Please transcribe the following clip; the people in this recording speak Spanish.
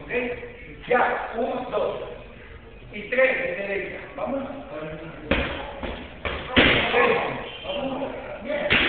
Ya, 1, 2. Y 3 de derecha. Vamos. Vamos. Bien.